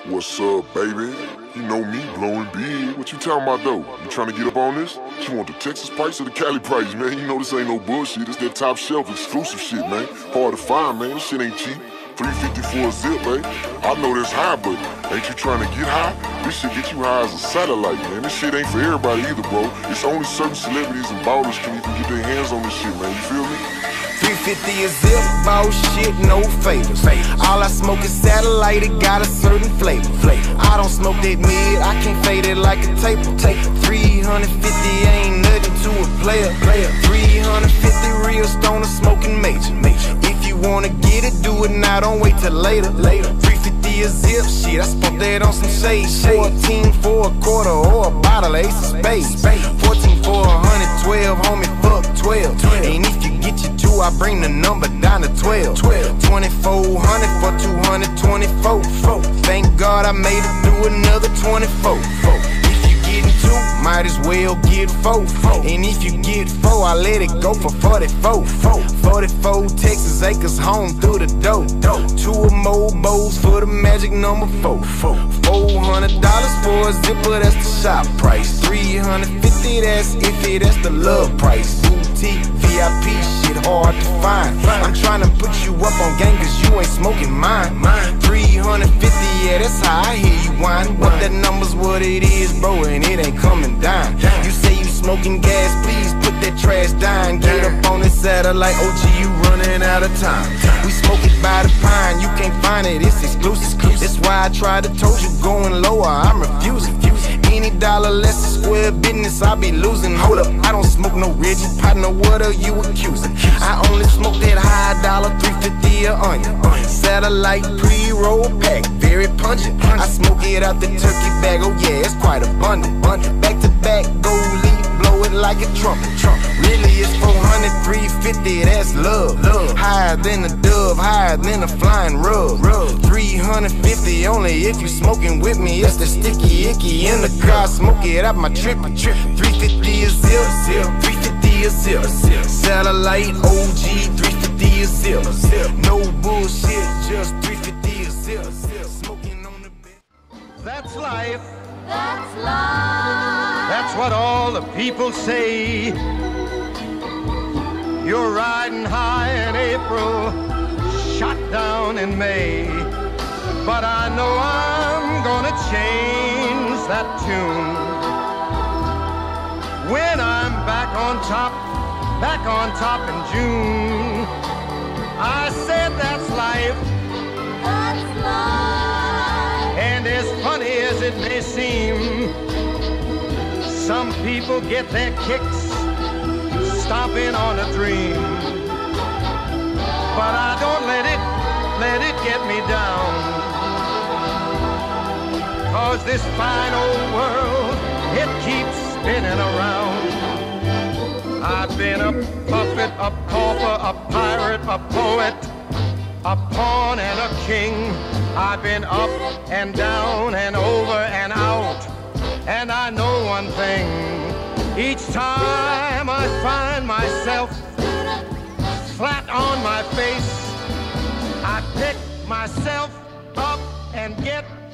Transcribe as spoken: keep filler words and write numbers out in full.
What's up, baby? You know me, blowing big. What you talking about, though? You trying to get up on this? You want the Texas price or the Cali price, man? You know this ain't no bullshit. It's that top shelf exclusive shit, man. Hard to find, man. This shit ain't cheap. three fifty for a zip, man. I know that's high, but ain't you trying to get high? This shit get you high as a satellite, man. This shit ain't for everybody either, bro. It's only certain celebrities and ballers can even get their hands on this shit, man. You feel me? three fifty a zip, ball shit, no favors. All I smoke is satellite, it got a certain flavor. I don't smoke that mid, I can't fade it like a taper. three fifty ain't nothing to a player. three fifty real stoner smoking major. If you wanna get it, do it now, don't wait till later. three fifty a zip, shit, I spoke that on some shade. fourteen for a quarter or a bottle of Ace of Spades. fourteen for a hundred, twelve, homie, fuck twelve. And if you get your two, I bring the number down to twelve. twenty-four hundred for two hundred twenty-four. Thank God I made it through another twenty-four. If you getting two, might as well get four. And if you get four, I let it go for forty-four. forty-four Texas acres home through the door. Two or more bowls for the magic number four. four hundred dollars for a zipper, that's the shop price. three fifty, that's iffy, that's the love price. Boutique, V I P, shit hard to find. I'm trying to put you up on game cause you ain't smoking mine. three fifty, yeah, that's how I hear you whine. But that number's what it is, bro, and it ain't coming down. You say you smoking gas, please put that trash down. Get up on this satellite, O G, you running out of time. We smoke it by the pine, you can't find it, it's exclusive. That's why I tried to told you going lower, I'm refusing. Any dollar less is square business, I be losing. Hold up, I don't smoke no Reggie partner, what are you accusing? I only smoke that high dollar, three fifty a onion. Satellite pre-roll pack, very pungent. I smoke it out the turkey bag, oh yeah, it's quite abundant. Back to back, go lead, blow it like a trumpet. Really it's four hundred, three fifty, that's love. Higher than a dove, higher than a flying rug. three fifty only if you smoking with me, it's the sticky icky in the car, smoke it out my trip. three fifty a zip, three fifty a zip. Satellite O G, three fifty a zip. No bullshit, just three fifty a zip. Smoking on the bed. That's life. That's life. That's what all the people say. You're riding high in April, shot down in May. But I know I'm gonna change that tune when I'm back on top, back on top in June. I said that's life. That's life. And as funny as it may seem, some people get their kicks stomping on a dream. But I don't let it, let it get me down. Cause this fine old world, it keeps spinning around. I've been a puppet, a pauper, a pirate, a poet, a pawn and a king. I've been up and down and over and out. And I know one thing, each time I find myself flat on my face, I pick myself up and get